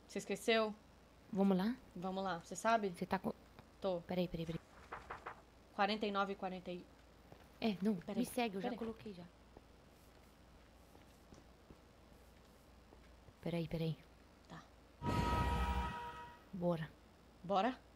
Você esqueceu? Vamos lá? Vamos lá. Você sabe? Você tá com... Tô. Peraí. 49 e 40. Não, Peraí, me segue, eu já peraí. coloquei já. Peraí. Tá. Bora. Bora?